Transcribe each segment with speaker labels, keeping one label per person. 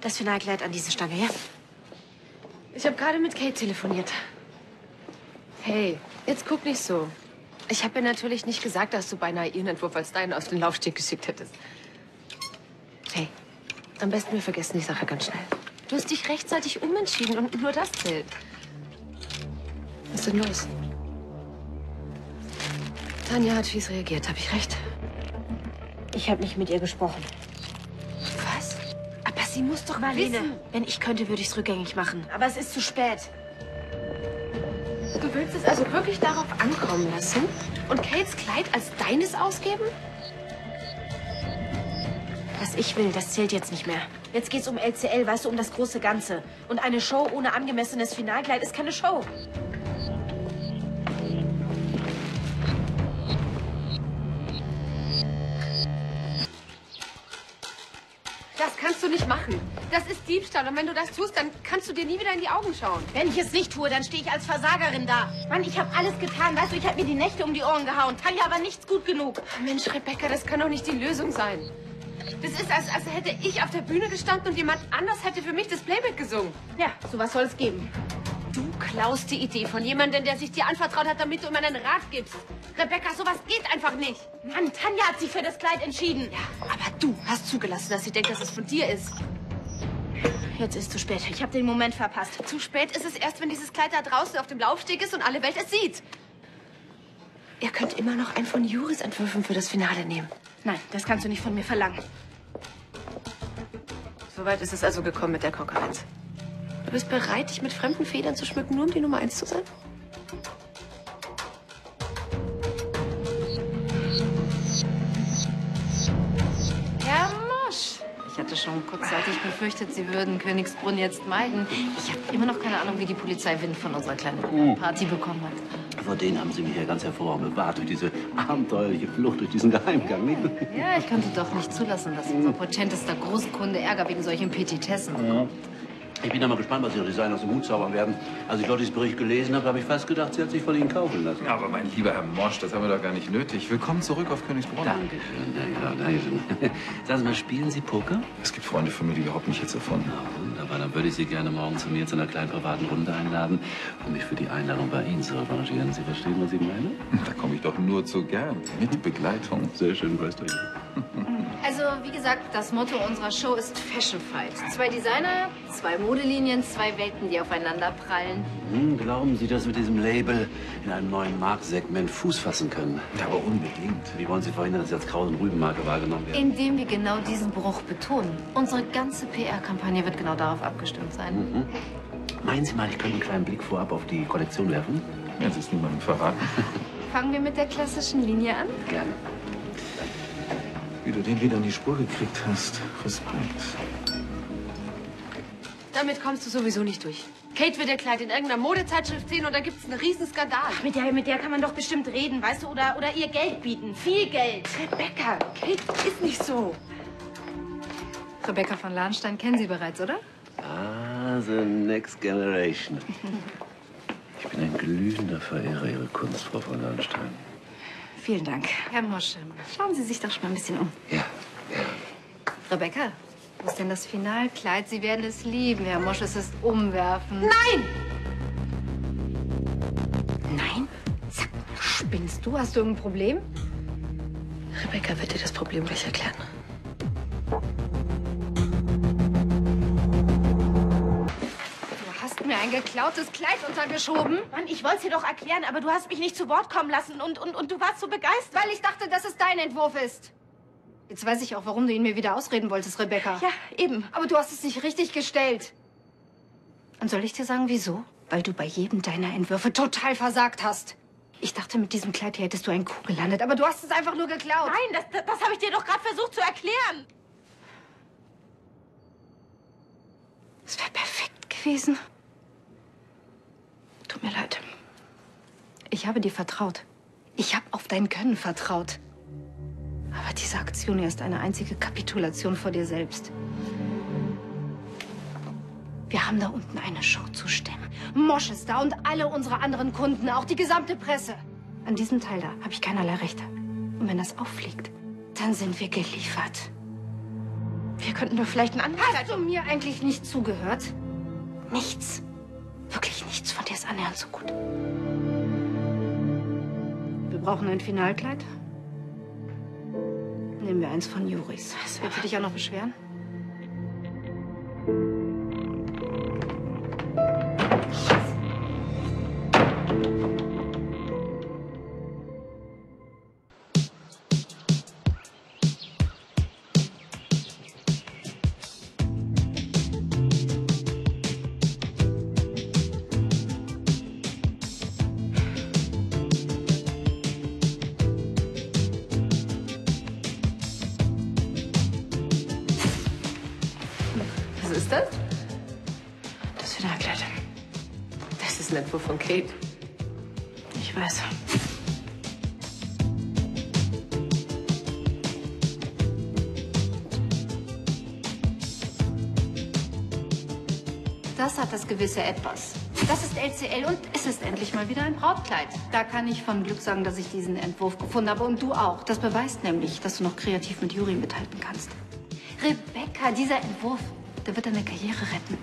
Speaker 1: das Finalkleid an diese Stange, ja?
Speaker 2: Ich habe gerade mit Kate telefoniert. Hey, jetzt guck nicht so. Ich habe ihr natürlich nicht gesagt, dass du beinahe ihren Entwurf als deinen auf den Laufsteg geschickt hättest. Hey, am besten wir vergessen die Sache ganz schnell. Du hast dich rechtzeitig umentschieden und nur das zählt. Was ist denn los? Tanja hat fies reagiert, habe ich recht?
Speaker 1: Ich habe nicht mit ihr gesprochen.
Speaker 2: Was?
Speaker 1: Aber sie muss doch
Speaker 2: Marlene,
Speaker 1: wissen. Wenn ich könnte, würde ich es rückgängig machen. Aber es ist zu spät.
Speaker 2: Du willst es also wirklich darauf ankommen lassen und Kates Kleid als deines ausgeben?
Speaker 1: Was ich will, das zählt jetzt nicht mehr. Jetzt geht's um LCL, weißt du, um das große Ganze. Und eine Show ohne angemessenes Finalkleid ist keine Show.
Speaker 2: Das kannst du nicht machen. Das ist Diebstahl. Und wenn du das tust, dann kannst du dir nie wieder in die Augen schauen.
Speaker 1: Wenn ich es nicht tue, dann stehe ich als Versagerin da. Mann, ich habe alles getan. Weißt du, ich habe mir die Nächte um die Ohren gehauen. Tanja aber nichts gut genug.
Speaker 2: Mensch, Rebecca, das kann doch nicht die Lösung sein. Das ist, als hätte ich auf der Bühne gestanden und jemand anders hätte für mich das Playback gesungen.
Speaker 1: Ja, sowas soll es geben.
Speaker 2: Du klaust die Idee von jemandem, der sich dir anvertraut hat, damit du ihm einen Rat gibst. Rebecca, sowas geht einfach nicht.
Speaker 1: Mann, Tanja hat sich für das Kleid entschieden.
Speaker 2: Ja, aber du hast zugelassen, dass sie denkt, dass es von dir ist.
Speaker 1: Jetzt ist zu spät. Ich habe den Moment verpasst.
Speaker 2: Zu spät ist es erst, wenn dieses Kleid da draußen auf dem Laufsteg ist und alle Welt es sieht. Ihr könnt immer noch einen von Juris Entwürfen für das Finale nehmen.
Speaker 1: Nein, das kannst du nicht von mir verlangen.
Speaker 2: Soweit ist es also gekommen mit der Konkurrenz. Du bist bereit, dich mit fremden Federn zu schmücken, nur um die Nummer 1 zu sein?
Speaker 3: Herr Mosch! Ich hatte schon kurzzeitig befürchtet, Sie würden Königsbrunn jetzt meiden. Ich habe immer noch keine Ahnung, wie die Polizei Wind von unserer kleinen Party bekommen hat.
Speaker 4: Vor denen haben Sie mich ja ganz hervorragend bewahrt, durch diese abenteuerliche Flucht, durch diesen Geheimgang. Nicht?
Speaker 3: Ja, ich konnte doch nicht zulassen, dass unser potentester Großkunde Ärger wegen solchen Petitessen bekommt.
Speaker 4: Ich bin da mal gespannt, was Ihre Designer aus dem Hut zaubern werden. Als ich Lottis Bericht gelesen habe, habe ich fast gedacht, sie hat sich von Ihnen kaufen lassen.
Speaker 5: Aber mein lieber Herr Mosch, das haben wir doch gar nicht nötig. Willkommen zurück auf Königsbrunn.
Speaker 4: Dankeschön, ja, Dankeschön. Sagen Sie mal, spielen Sie Poker?
Speaker 5: Es gibt Freunde von mir, die überhaupt nicht jetzt davon.
Speaker 4: Na, wunderbar. Dann würde ich Sie gerne morgen zu mir zu einer kleinen privaten Runde einladen, um mich für die Einladung bei Ihnen zu revanchieren. Sie verstehen, was ich meine?
Speaker 5: Da komme ich doch nur zu gern. Mit Begleitung.
Speaker 4: Sehr schön, weißt du.
Speaker 3: Also, wie gesagt, das Motto unserer Show ist Fashion Fight. 2 Designer, 2 Modelinien, 2 Welten, die aufeinander prallen.
Speaker 4: Glauben Sie, dass wir mit diesem Label in einem neuen Marktsegment Fuß fassen können?
Speaker 5: Ja, aber unbedingt.
Speaker 4: Wie wollen Sie verhindern, dass Sie als Kraus- und Rübenmarke wahrgenommen werden?
Speaker 3: Indem wir genau diesen Bruch betonen. Unsere ganze PR-Kampagne wird genau darauf abgestimmt sein.
Speaker 4: Meinen Sie mal, ich könnte einen kleinen Blick vorab auf die Kollektion werfen?
Speaker 5: Jetzt ist niemandem verraten.
Speaker 3: Fangen wir mit der klassischen Linie an.
Speaker 4: Gerne.
Speaker 5: Wie du den wieder in die Spur gekriegt hast. Respekt.
Speaker 2: Damit kommst du sowieso nicht durch. Kate wird ihr Kleid in irgendeiner Modezeitschrift sehen und dann gibt's einen Riesenskandal.
Speaker 1: Mit der kann man doch bestimmt reden, weißt du? Oder ihr Geld bieten. Viel Geld.
Speaker 2: Rebecca, Kate ist nicht so.
Speaker 3: Rebecca von Lahnstein kennen Sie bereits, oder?
Speaker 4: Ah, the next generation. Ich bin ein glühender Verehrer Ihrer Kunst, Frau von Lahnstein.
Speaker 3: Vielen Dank. Herr Mosch, schauen Sie sich doch schon mal ein bisschen um.
Speaker 4: Ja.
Speaker 3: Rebecca, wo ist denn das Finalkleid? Sie werden es lieben, Herr Mosch. Es ist umwerfend.
Speaker 2: Nein!
Speaker 3: Nein? Sag, spinnst du? Hast du irgendein Problem?
Speaker 2: Rebecca wird dir das Problem gleich erklären.
Speaker 3: Du hast mir ein geklautes Kleid untergeschoben.
Speaker 1: Mann, ich wollte es dir doch erklären, aber du hast mich nicht zu Wort kommen lassen und du warst so begeistert.
Speaker 3: Weil ich dachte, dass es dein Entwurf ist. Jetzt weiß ich auch, warum du ihn mir wieder ausreden wolltest, Rebecca.
Speaker 1: Ja, eben.
Speaker 3: Aber du hast es nicht richtig gestellt. Und soll ich dir sagen, wieso? Weil du bei jedem deiner Entwürfe total versagt hast. Ich dachte, mit diesem Kleid hier hättest du einen Coup gelandet, aber du hast es einfach nur geklaut.
Speaker 1: Nein, das habe ich dir doch gerade versucht zu erklären.
Speaker 3: Es wäre perfekt gewesen. Tut mir leid. Ich habe dir vertraut. Ich habe auf dein Können vertraut. Aber diese Aktion hier ist eine einzige Kapitulation vor dir selbst. Wir haben da unten eine Show zu stemmen. Mosch ist da und alle unsere anderen Kunden, auch die gesamte Presse. An diesem Teil da habe ich keinerlei Rechte. Und wenn das auffliegt, dann sind wir geliefert.
Speaker 2: Wir könnten doch vielleicht einen anderen...
Speaker 3: Hast du mir eigentlich nicht zugehört? Nichts. Wirklich nichts von dir ist annähernd so gut. Wir brauchen ein Finalkleid. Nehmen wir eins von Juris. Willst du dich auch noch beschweren?
Speaker 2: Was ist das? Das Finalkleid. Das ist ein Entwurf von Kate.
Speaker 1: Ich weiß.
Speaker 3: Das hat das gewisse Etwas. Das ist LCL und es ist endlich mal wieder ein Brautkleid. Da kann ich von Glück sagen, dass ich diesen Entwurf gefunden habe und du auch. Das beweist nämlich, dass du noch kreativ mit Juri mithalten kannst. Rebecca, dieser Entwurf, der wird deine Karriere retten.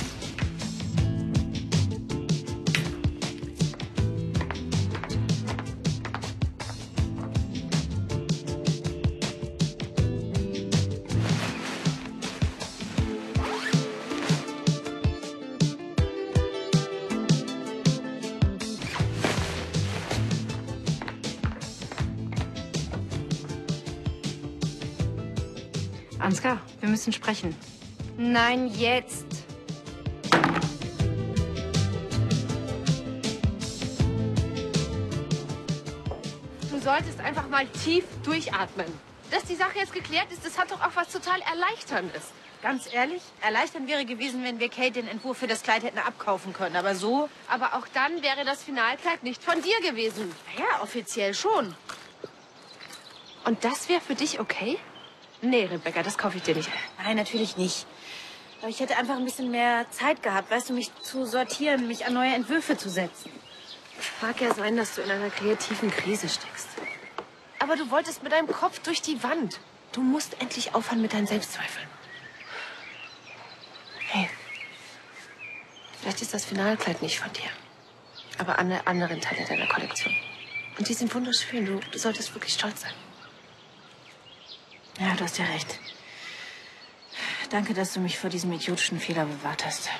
Speaker 3: Ansgar, wir müssen sprechen. Nein, jetzt.
Speaker 2: Du solltest einfach mal tief durchatmen. Dass die Sache jetzt geklärt ist, das hat doch auch was total Erleichterndes.
Speaker 1: Ganz ehrlich, erleichternd wäre gewesen, wenn wir Kate den Entwurf für das Kleid hätten abkaufen können. Aber so,
Speaker 2: Aber auch dann wäre das Finalkleid nicht von dir gewesen.
Speaker 1: ja, offiziell schon.
Speaker 2: Und das wäre für dich okay? Nee, Rebecca, das kaufe ich dir nicht.
Speaker 1: Nein, natürlich nicht. Aber ich hätte einfach ein bisschen mehr Zeit gehabt, weißt du, mich zu sortieren, mich an neue Entwürfe zu setzen.
Speaker 2: Mag ja sein, dass du in einer kreativen Krise steckst. Aber du wolltest mit deinem Kopf durch die Wand. Du musst endlich aufhören mit deinen Selbstzweifeln. Hey, vielleicht ist das Finalkleid nicht von dir, aber alle anderen Teile deiner Kollektion. Und die sind wunderschön. Du solltest wirklich stolz sein.
Speaker 1: Ja, du hast ja recht. Danke, dass du mich vor diesem idiotischen Fehler bewahrt hast.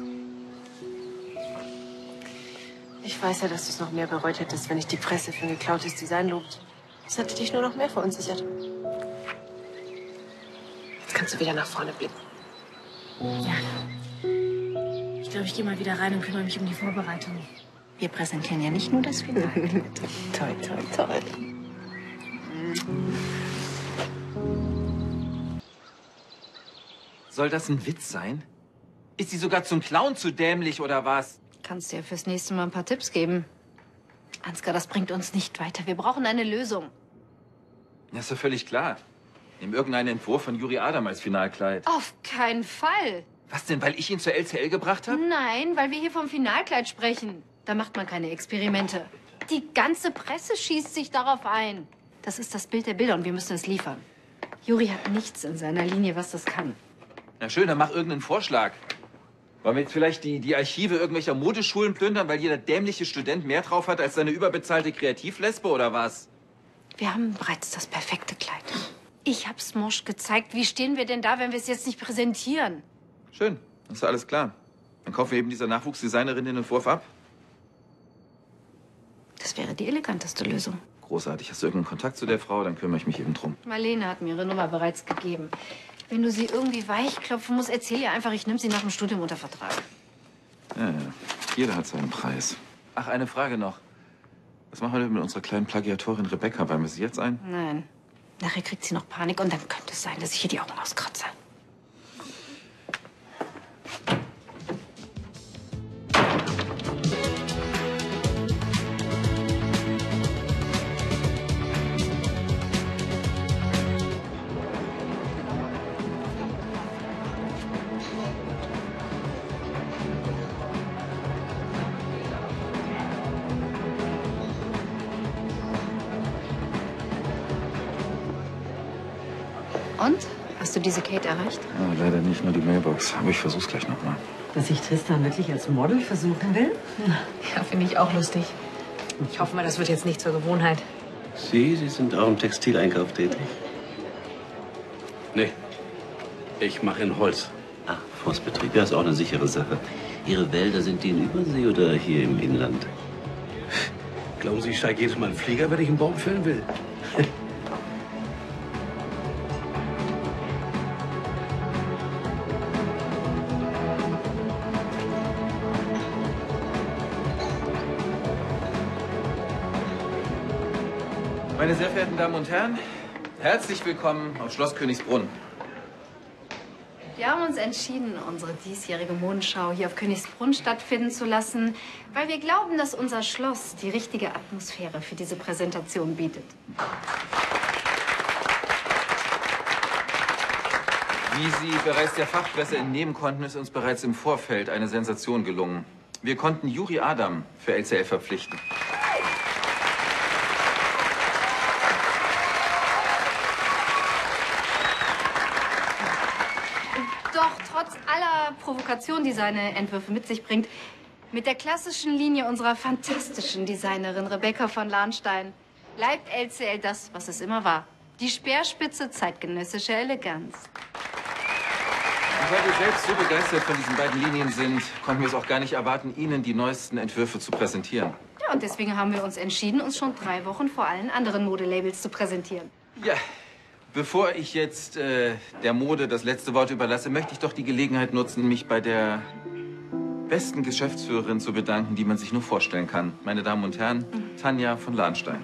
Speaker 2: Ich weiß ja, dass du es noch mehr bereut hättest, wenn ich die Presse für ein geklautes Design lobt. Das hätte dich nur noch mehr verunsichert. Jetzt kannst du wieder nach vorne blicken.
Speaker 1: Ja. Ich glaube, ich gehe mal wieder rein und kümmere mich um die Vorbereitung. Wir präsentieren ja nicht nur das Finale.
Speaker 2: Toll, toll, toll.
Speaker 5: Soll das ein Witz sein? Ist sie sogar zum Clown zu dämlich oder was?
Speaker 3: Kannst dir fürs nächste Mal ein paar Tipps geben. Ansgar, das bringt uns nicht weiter. Wir brauchen eine Lösung.
Speaker 5: Ja, ist doch völlig klar. Nimm irgendeinen Entwurf von Juri Adam als Finalkleid.
Speaker 3: Auf keinen Fall.
Speaker 5: Was denn, weil ich ihn zur LCL gebracht habe?
Speaker 3: Nein, weil wir hier vom Finalkleid sprechen. Da macht man keine Experimente. Die ganze Presse schießt sich darauf ein. Das ist das Bild der Bilder und wir müssen es liefern. Juri hat nichts in seiner Linie, was das kann.
Speaker 5: Na schön, dann mach irgendeinen Vorschlag. Wollen wir jetzt vielleicht die Archive irgendwelcher Modeschulen plündern, weil jeder dämliche Student mehr drauf hat als seine überbezahlte Kreativlesbe oder was?
Speaker 3: Wir haben bereits das perfekte Kleid. Ich hab's Mosch gezeigt. Wie stehen wir denn da, wenn wir es jetzt nicht präsentieren?
Speaker 5: Schön, das ist alles klar. Dann kaufen wir eben dieser Nachwuchsdesignerin den Entwurf ab.
Speaker 3: Das wäre die eleganteste Lösung.
Speaker 5: Großartig. Hast du irgendeinen Kontakt zu der Frau? Dann kümmere ich mich eben drum.
Speaker 3: Marlene hat mir ihre Nummer bereits gegeben. Wenn du sie irgendwie weichklopfen musst, erzähl ihr einfach, ich nehme sie nach dem Studium unter Vertrag.
Speaker 5: Ja, ja. Jeder hat seinen Preis. Ach, eine Frage noch. Was machen wir denn mit unserer kleinen Plagiatorin Rebecca? Weihen wir sie jetzt ein?
Speaker 3: Nein. Nachher kriegt sie noch Panik und dann könnte es sein, dass ich ihr die Augen auskratze. Und?
Speaker 2: Hast du diese Kate erreicht?
Speaker 5: Ja, leider nicht, nur die Mailbox. Aber ich versuch's gleich nochmal.
Speaker 6: Dass sich Tristan wirklich als Model versuchen will?
Speaker 2: Ja, finde ich auch lustig. Ich hoffe mal, das wird jetzt nicht zur Gewohnheit.
Speaker 4: Sie sind auch im Textileinkauf tätig?
Speaker 7: Nee, ich mache in Holz.
Speaker 4: Ach, Forstbetrieb, ja, ist auch eine sichere Sache. Ihre Wälder, sind die in Übersee oder hier im Inland?
Speaker 7: Glauben Sie, ich steige jedes Mal in den Flieger, wenn ich einen Baum fällen will?
Speaker 5: Meine sehr verehrten Damen und Herren, herzlich willkommen auf Schloss Königsbrunn.
Speaker 3: Wir haben uns entschieden, unsere diesjährige Modenschau hier auf Königsbrunn stattfinden zu lassen, weil wir glauben, dass unser Schloss die richtige Atmosphäre für diese Präsentation bietet.
Speaker 5: Wie Sie bereits der Fachpresse entnehmen konnten, ist uns bereits im Vorfeld eine Sensation gelungen. Wir konnten Juri Adam für LCL verpflichten.
Speaker 3: Doch trotz aller Provokation, die seine Entwürfe mit sich bringt, mit der klassischen Linie unserer fantastischen Designerin Rebecca von Lahnstein bleibt LCL das, was es immer war. Die Speerspitze zeitgenössischer Eleganz.
Speaker 5: Und weil wir selbst so begeistert von diesen beiden Linien sind, konnten wir es auch gar nicht erwarten, Ihnen die neuesten Entwürfe zu präsentieren.
Speaker 3: Ja, und deswegen haben wir uns entschieden, uns schon 3 Wochen vor allen anderen Modelabels zu präsentieren.
Speaker 5: Ja, bevor ich jetzt der Mode das letzte Wort überlasse, möchte ich doch die Gelegenheit nutzen, mich bei der besten Geschäftsführerin zu bedanken, die man sich nur vorstellen kann. Meine Damen und Herren, Tanja von Lahnstein.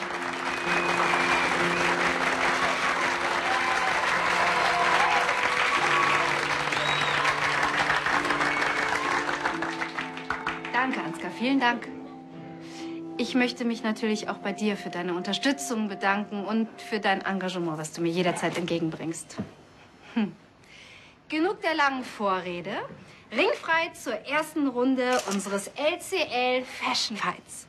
Speaker 3: Danke, Ansgar, vielen Dank. Ich möchte mich natürlich auch bei dir für deine Unterstützung bedanken und für dein Engagement, was du mir jederzeit entgegenbringst. Genug der langen Vorrede. Ringfrei zur ersten Runde unseres LCL Fashion Fights.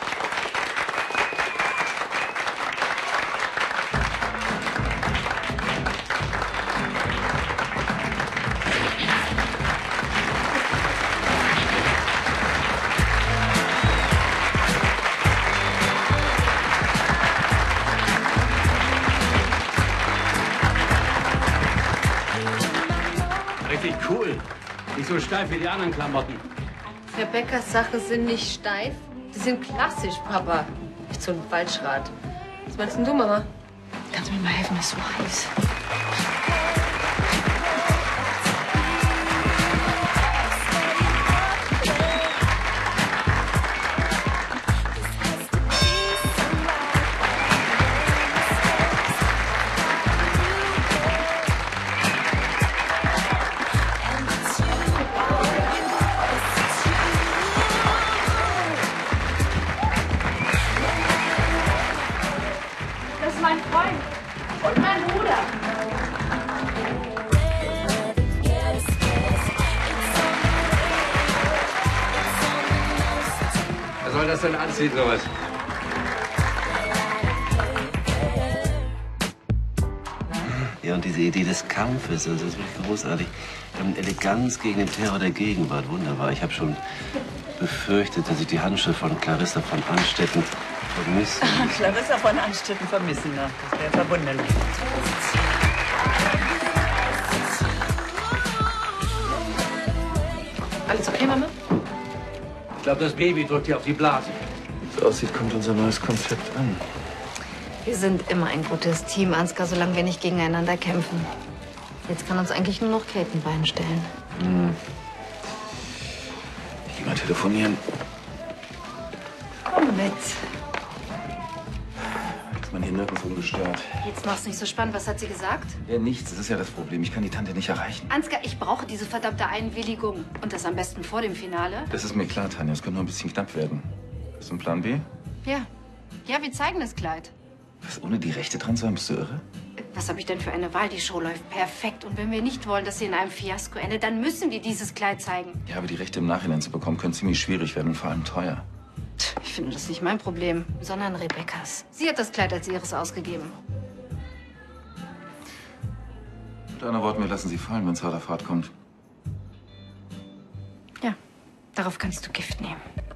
Speaker 7: Richtig cool. Nicht so steif wie die anderen Klamotten.
Speaker 2: Rebeccas Sachen sind nicht steif. Die sind klassisch, Papa. Nicht so ein Falschrad. Was meinst denn du, Mama?
Speaker 1: Kannst du mir mal helfen? Es ist so heiß.
Speaker 3: Das ist mein Freund und mein Bruder.
Speaker 7: Wer soll das denn anziehen, sowas?
Speaker 4: Ja, und diese Idee des Kampfes, also das ist wirklich großartig. Eleganz gegen den Terror der Gegenwart, wunderbar. Ich habe schon befürchtet, dass ich die Handschrift von Clarissa von Anstetten vermisse.
Speaker 6: Clarissa von Anstetten vermissen, ne? Das wäre verwunderlich.
Speaker 2: Alles okay, Mama?
Speaker 7: Ich glaube, das Baby drückt dir auf die Blase.
Speaker 5: Wie es aussieht, kommt unser neues Konzept an.
Speaker 3: Wir sind immer ein gutes Team, Ansgar, solange wir nicht gegeneinander kämpfen. Jetzt kann uns eigentlich nur noch Kate ein Bein stellen.
Speaker 5: Ich geh mal telefonieren.
Speaker 3: Komm mit.
Speaker 5: Ist man hier nirgendwo gestört.
Speaker 3: Jetzt mach's nicht so spannend. Was hat sie gesagt?
Speaker 5: Ja, nichts. Das ist ja das Problem. Ich kann die Tante nicht erreichen.
Speaker 3: Ansgar, ich brauche diese verdammte Einwilligung. Und das am besten vor dem Finale.
Speaker 5: Das ist mir klar, Tanja. Es könnte nur ein bisschen knapp werden. Ist ein Plan B?
Speaker 3: Ja. Ja, wir zeigen das Kleid.
Speaker 5: Was, ohne die Rechte dran zu haben? Bist du irre?
Speaker 3: Was habe ich denn für eine Wahl? Die Show läuft perfekt. Und wenn wir nicht wollen, dass sie in einem Fiasko endet, dann müssen wir dieses Kleid zeigen.
Speaker 5: Ja, aber die Rechte im Nachhinein zu bekommen, können ziemlich schwierig werden und vor allem teuer.
Speaker 3: Ich finde das nicht mein Problem, sondern Rebeccas. Sie hat das Kleid als ihres ausgegeben.
Speaker 5: Mit anderen Worten, wir lassen sie fallen, wenn es hart auf hart kommt.
Speaker 3: Ja, darauf kannst du Gift nehmen.